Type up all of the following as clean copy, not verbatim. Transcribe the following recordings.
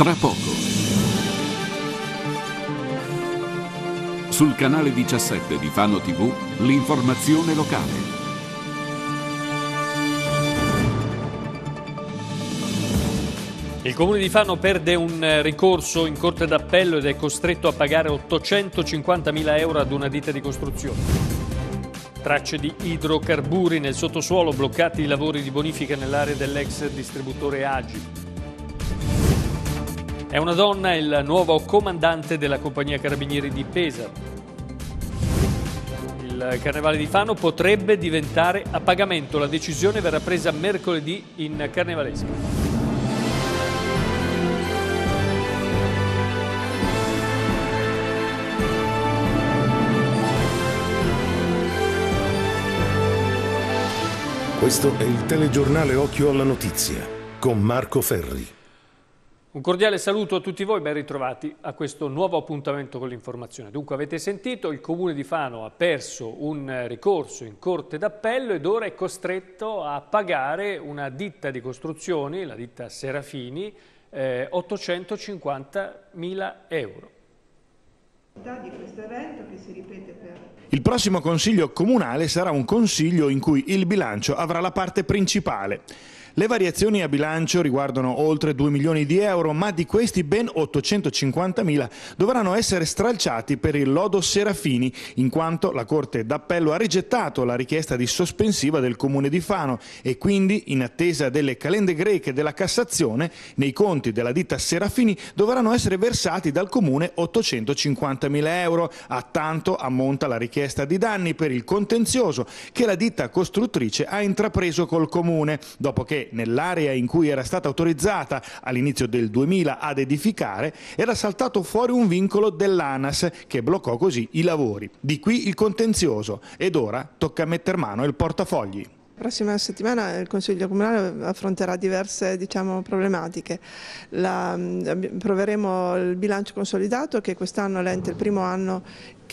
tra poco. Sul canale 17 di Fano TV, l'informazione locale. Il Comune di Fano perde un ricorso in Corte d'Appello ed è costretto a pagare 850.000 euro ad una ditta di costruzione. Tracce di idrocarburi nel sottosuolo, bloccati i lavori di bonifica nell'area dell'ex distributore Agi. È una donna il nuovo comandante della compagnia Carabinieri di Pesaro. Il Carnevale di Fano potrebbe diventare a pagamento. La decisione verrà presa mercoledì in Carnevalesca. Questo è il telegiornale Occhio alla Notizia con Marco Ferri. Un cordiale saluto a tutti voi, ben ritrovati a questo nuovo appuntamento con l'informazione. Dunque avete sentito, il Comune di Fano ha perso un ricorso in Corte d'Appello ed ora è costretto a pagare una ditta di costruzioni, la ditta Serafini, 850.000 euro. Di questo evento che si ripete per... Il prossimo Consiglio Comunale sarà un consiglio in cui il bilancio avrà la parte principale. Le variazioni a bilancio riguardano oltre 2 milioni di euro, ma di questi ben 850.000 dovranno essere stralciati per il lodo Serafini, in quanto la Corte d'Appello ha rigettato la richiesta di sospensiva del Comune di Fano e quindi, in attesa delle calende greche della Cassazione, nei conti della ditta Serafini dovranno essere versati dal Comune 850.000 euro. A tanto ammonta la richiesta di danni per il contenzioso che la ditta costruttrice ha intrapreso col Comune, dopo che nell'area in cui era stata autorizzata all'inizio del 2000 ad edificare era saltato fuori un vincolo dell'ANAS che bloccò così i lavori. Di qui il contenzioso ed ora tocca metter mano al portafogli. La prossima settimana il Consiglio Comunale affronterà diverse problematiche. Proveremo il bilancio consolidato, che quest'anno l'ente è il primo anno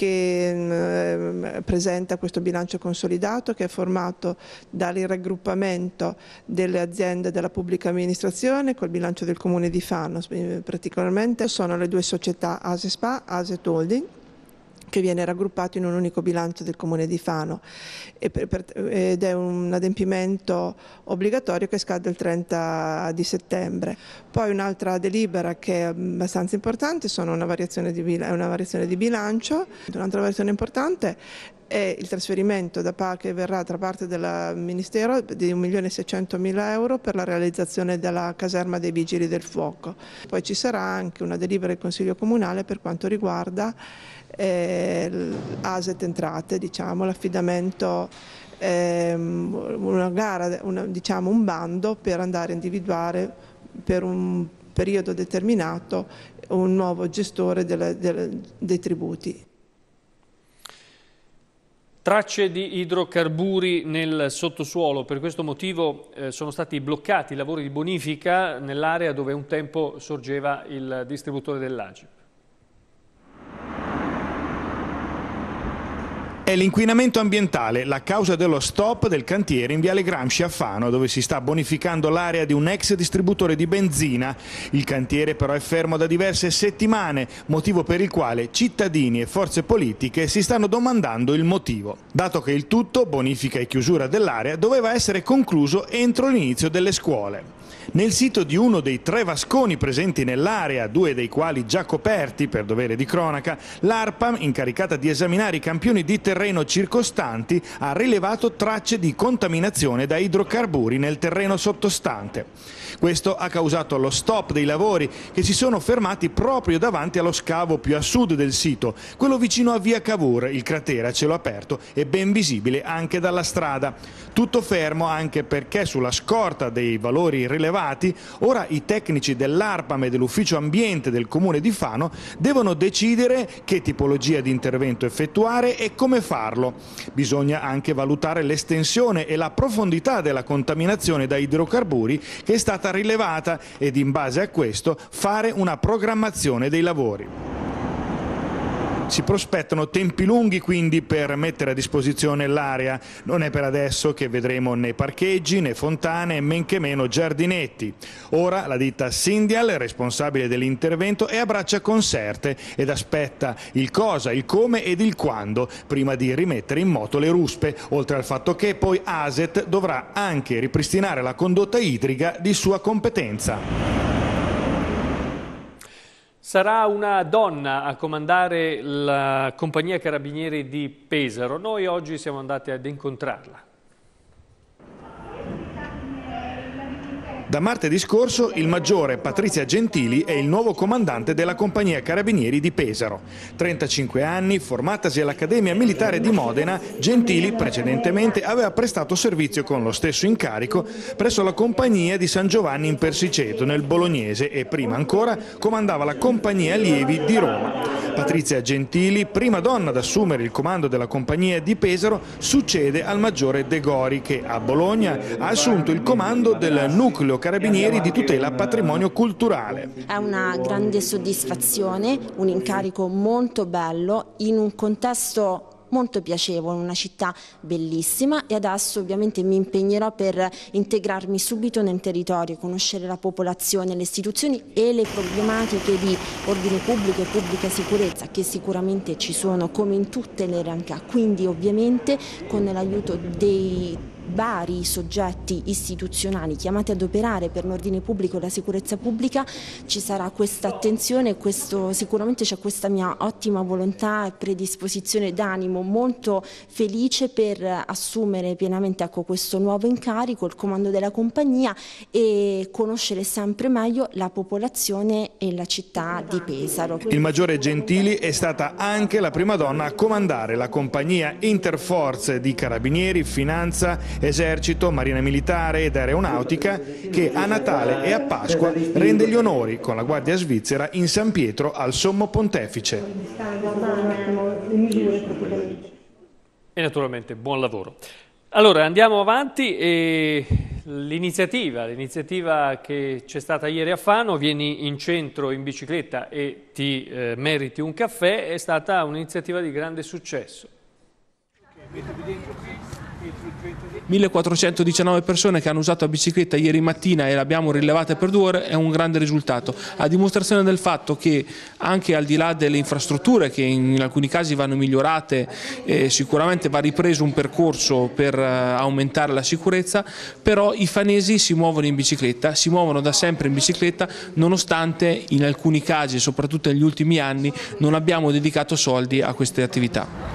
che presenta questo bilancio consolidato, che è formato dal raggruppamento delle aziende della pubblica amministrazione col bilancio del Comune di Fano. Particolarmente sono le due società Ase Spa, Aset Holding, che viene raggruppato in un unico bilancio del Comune di Fano ed è un adempimento obbligatorio che scade il 30 di settembre. Poi un'altra delibera che è abbastanza importante è una variazione di bilancio. Un'altra variazione importante è il trasferimento che verrà da parte del Ministero di 1.600.000 euro per la realizzazione della caserma dei Vigili del Fuoco. Poi ci sarà anche una delibera del Consiglio Comunale per quanto riguarda Aset Entrate, l'affidamento, una gara, un bando per andare a individuare per un periodo determinato un nuovo gestore dei tributi. Tracce di idrocarburi nel sottosuolo, per questo motivo sono stati bloccati i lavori di bonifica nell'area dove un tempo sorgeva il distributore dell'Agip. È l'inquinamento ambientale la causa dello stop del cantiere in Viale Gramsci a Fano, dove si sta bonificando l'area di un ex distributore di benzina. Il cantiere però è fermo da diverse settimane, motivo per il quale cittadini e forze politiche si stanno domandando il motivo, dato che il tutto, bonifica e chiusura dell'area, doveva essere concluso entro l'inizio delle scuole. Nel sito di uno dei 3 vasconi presenti nell'area, 2 dei quali già coperti per dovere di cronaca, l'ARPAM, incaricata di esaminare i campioni di terreno circostanti, ha rilevato tracce di contaminazione da idrocarburi nel terreno sottostante. Questo ha causato lo stop dei lavori, che si sono fermati proprio davanti allo scavo più a sud del sito, quello vicino a via Cavour. Il cratere a cielo aperto è ben visibile anche dalla strada. Tutto fermo anche perché, sulla scorta dei valori rilevati, ora i tecnici dell'ARPAM e dell'Ufficio Ambiente del Comune di Fano devono decidere che tipologia di intervento effettuare e come farlo. Bisogna anche valutare l'estensione e la profondità della contaminazione da idrocarburi che è stata rilevata ed in base a questo fare una programmazione dei lavori. Si prospettano tempi lunghi quindi per mettere a disposizione l'area. Non è per adesso che vedremo né parcheggi né fontane, men che meno giardinetti. Ora la ditta Syndial, responsabile dell'intervento, è a braccia conserte ed aspetta il cosa, il come ed il quando prima di rimettere in moto le ruspe, oltre al fatto che poi ASET dovrà anche ripristinare la condotta idrica di sua competenza. Sarà una donna a comandare la compagnia carabinieri di Pesaro. Noi oggi siamo andati ad incontrarla. Da martedì scorso il maggiore Patrizia Gentili è il nuovo comandante della compagnia carabinieri di Pesaro. 35 anni, formatasi all'Accademia Militare di Modena, Gentili precedentemente aveva prestato servizio con lo stesso incarico presso la compagnia di San Giovanni in Persiceto nel Bolognese e prima ancora comandava la compagnia allievi di Roma. Patrizia Gentili, prima donna ad assumere il comando della compagnia di Pesaro, succede al maggiore De Gori che a Bologna ha assunto il comando del nucleo carabinieri di tutela patrimonio culturale. È una grande soddisfazione, un incarico molto bello in un contesto molto piacevole, una città bellissima, e adesso ovviamente mi impegnerò per integrarmi subito nel territorio, conoscere la popolazione, le istituzioni e le problematiche di ordine pubblico e pubblica sicurezza che sicuramente ci sono come in tutte le realtà, quindi ovviamente con l'aiuto dei vari soggetti istituzionali chiamati ad operare per l'ordine pubblico e la sicurezza pubblica ci sarà questa attenzione, sicuramente c'è questa mia ottima volontà e predisposizione d'animo, molto felice per assumere pienamente questo nuovo incarico, il comando della compagnia e conoscere sempre meglio la popolazione e la città di Pesaro. Il maggiore Gentili è stata anche la prima donna a comandare la compagnia interforze di carabinieri, finanza, esercito, marina militare ed aeronautica che a Natale e a Pasqua rende gli onori con la Guardia Svizzera in San Pietro al Sommo Pontefice. E naturalmente buon lavoro. Allora andiamo avanti e l'iniziativa che c'è stata ieri a Fano, vieni in centro in bicicletta e ti meriti un caffè, è stata un'iniziativa di grande successo. 1419 persone che hanno usato la bicicletta ieri mattina e l'abbiamo rilevata per 2 ore è un grande risultato, a dimostrazione del fatto che anche al di là delle infrastrutture che in alcuni casi vanno migliorate, sicuramente va ripreso un percorso per aumentare la sicurezza, però i fanesi si muovono in bicicletta, si muovono da sempre in bicicletta nonostante in alcuni casi, soprattutto negli ultimi anni, non abbiamo dedicato soldi a queste attività.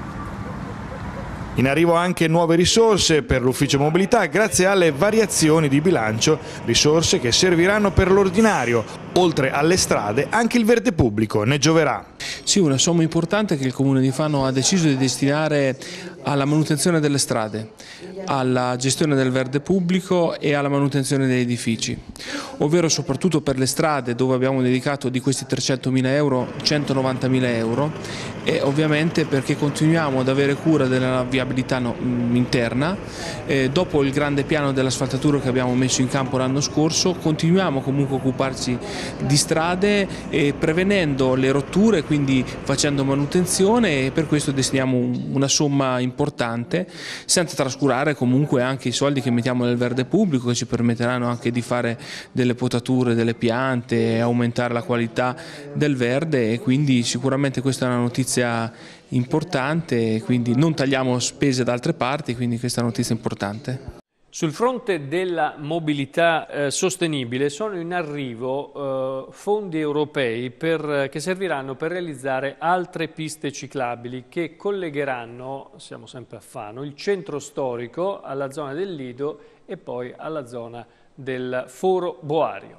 In arrivo anche nuove risorse per l'ufficio mobilità grazie alle variazioni di bilancio, risorse che serviranno per l'ordinario. Oltre alle strade anche il verde pubblico ne gioverà. Sì, una somma importante che il Comune di Fano ha deciso di destinare alla manutenzione delle strade, alla gestione del verde pubblico e alla manutenzione degli edifici, ovvero soprattutto per le strade dove abbiamo dedicato di questi 300.000 euro 190.000 euro e ovviamente perché continuiamo ad avere cura della viabilità interna. Dopo il grande piano dell'asfaltatura che abbiamo messo in campo l'anno scorso continuiamo comunque a occuparci di strade prevenendo le rotture, quindi facendo manutenzione, e per questo destiniamo una somma importante, senza trascurare comunque anche i soldi che mettiamo nel verde pubblico che ci permetteranno anche di fare delle potature delle piante e aumentare la qualità del verde, e quindi sicuramente questa è una notizia importante, quindi non tagliamo spese da altre parti, quindi questa è una notizia importante. Sul fronte della mobilità sostenibile sono in arrivo fondi europei che serviranno per realizzare altre piste ciclabili che collegheranno, siamo sempre a Fano, il centro storico alla zona del Lido e poi alla zona del Foro Boario.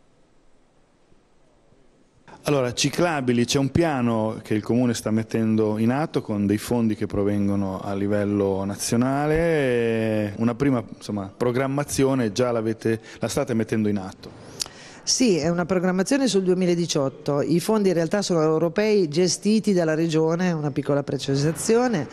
Allora, ciclabili, c'è un piano che il Comune sta mettendo in atto con dei fondi che provengono a livello nazionale, una prima programmazione già la state mettendo in atto. Sì, è una programmazione sul 2018, i fondi in realtà sono europei gestiti dalla Regione, una piccola precisazione,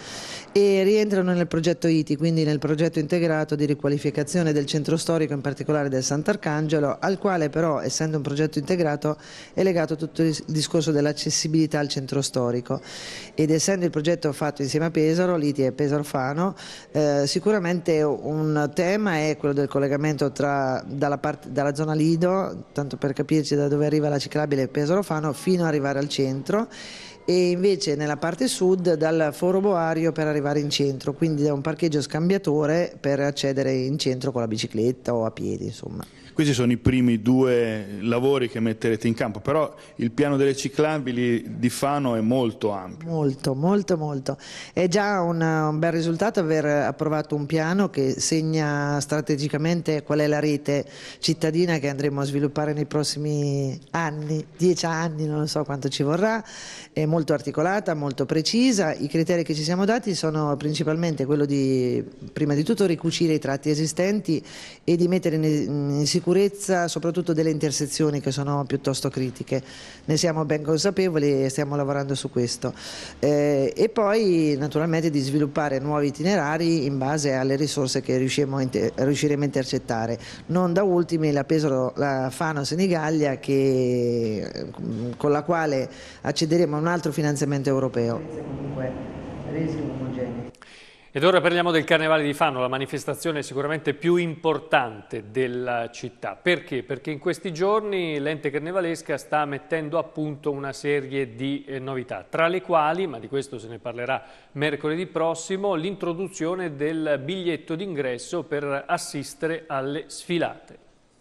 e rientrano nel progetto ITI, quindi nel progetto integrato di riqualificazione del centro storico, in particolare del Sant'Arcangelo, al quale però, essendo un progetto integrato, è legato tutto il discorso dell'accessibilità al centro storico, ed essendo il progetto fatto insieme a Pesaro, l'ITI è Pesaro Fano, sicuramente un tema è quello del collegamento dalla zona Lido, tanto per capirci da dove arriva la ciclabile Pesaro Fano, fino ad arrivare al centro, e invece nella parte sud dal Foro Boario per arrivare in centro, quindi da un parcheggio scambiatore per accedere in centro con la bicicletta o a piedi, insomma. Questi sono i primi 2 lavori che metterete in campo, però il piano delle ciclabili di Fano è molto ampio. Molto. È già un bel risultato aver approvato un piano che segna strategicamente qual è la rete cittadina che andremo a sviluppare nei prossimi anni, 10 anni, non so quanto ci vorrà. È molto articolata, molto precisa. I criteri che ci siamo dati sono principalmente quello di, prima di tutto, ricucire i tratti esistenti e di mettere in sicurezza soprattutto delle intersezioni che sono piuttosto critiche. Ne siamo ben consapevoli e stiamo lavorando su questo. E poi naturalmente di sviluppare nuovi itinerari in base alle risorse che riusciremo a intercettare. Non da ultimi la Fano Senigallia, con la quale accederemo a un altro finanziamento europeo. Comunque resi omogenei. Ed ora parliamo del Carnevale di Fano, la manifestazione sicuramente più importante della città. Perché? Perché in questi giorni l'ente carnevalesca sta mettendo a punto una serie di novità, tra le quali, ma di questo se ne parlerà mercoledì prossimo, l'introduzione del biglietto d'ingresso per assistere alle sfilate.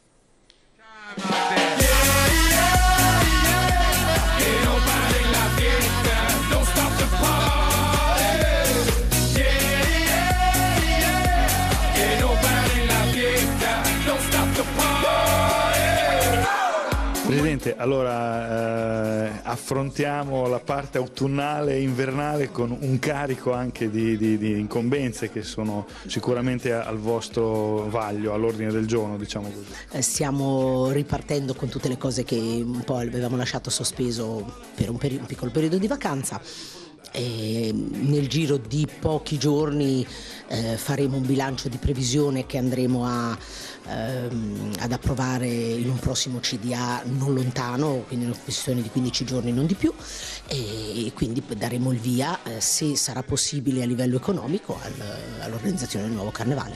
Presidente, allora affrontiamo la parte autunnale e invernale con un carico anche di incombenze che sono sicuramente al vostro vaglio, all'ordine del giorno, diciamo così. Stiamo ripartendo con tutte le cose che un po' avevamo lasciato sospeso per un piccolo periodo di vacanza. E nel giro di pochi giorni faremo un bilancio di previsione che andremo ad approvare in un prossimo CDA non lontano, quindi una questione di 15 giorni, non di più, e quindi daremo il via, se sarà possibile a livello economico, all'organizzazione del nuovo carnevale.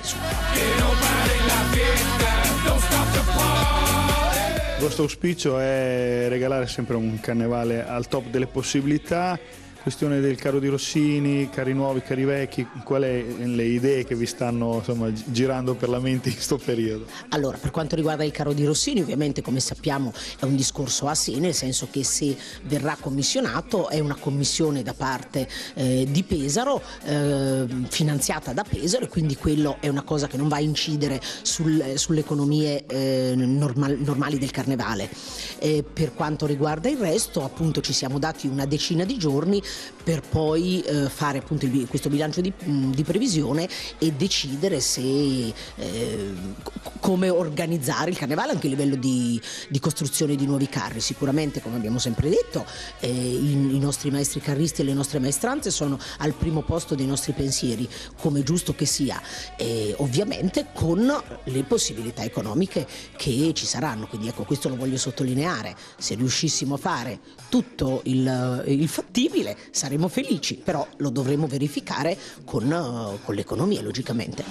Il vostro auspicio è regalare sempre un carnevale al top delle possibilità. Questione del carro di Rossini, carri nuovi, carri vecchi, quali sono le idee che vi stanno girando per la mente in questo periodo? Allora, per quanto riguarda il carro di Rossini, ovviamente come sappiamo è un discorso a sé, nel senso che se verrà commissionato è una commissione da parte di Pesaro, finanziata da Pesaro, e quindi quello è una cosa che non va a incidere sulle economie normali del carnevale. Per quanto riguarda il resto, appunto, ci siamo dati una decina di giorni per poi fare appunto questo bilancio di previsione e decidere come organizzare il carnevale anche a livello di costruzione di nuovi carri. Sicuramente, come abbiamo sempre detto, i nostri maestri carristi e le nostre maestranze sono al primo posto dei nostri pensieri, come è giusto che sia, ovviamente con le possibilità economiche che ci saranno. Quindi ecco, questo lo voglio sottolineare: se riuscissimo a fare tutto il fattibile saremo felici, però lo dovremo verificare con l'economia, logicamente.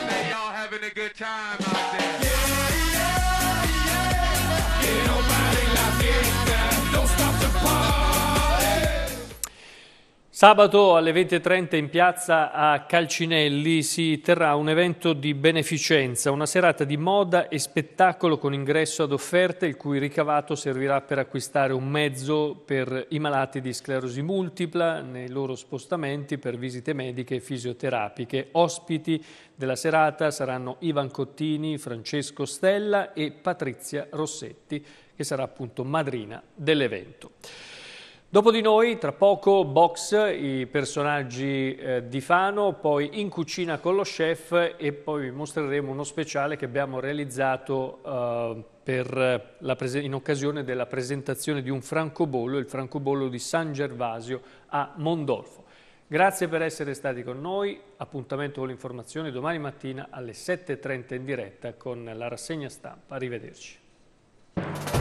Sabato alle 20:30 in piazza a Calcinelli si terrà un evento di beneficenza, una serata di moda e spettacolo con ingresso ad offerta, il cui ricavato servirà per acquistare un mezzo per i malati di sclerosi multipla nei loro spostamenti per visite mediche e fisioterapiche. Ospiti della serata saranno Ivan Cottini, Francesco Stella e Patrizia Rossetti, che sarà appunto madrina dell'evento. Dopo di noi, tra poco, box, i personaggi di Fano, poi in cucina con lo chef, e poi vi mostreremo uno speciale che abbiamo realizzato in occasione della presentazione di un francobollo, il francobollo di San Gervasio a Mondolfo. Grazie per essere stati con noi, appuntamento con l'informazione domani mattina alle 7:30 in diretta con la rassegna stampa. Arrivederci.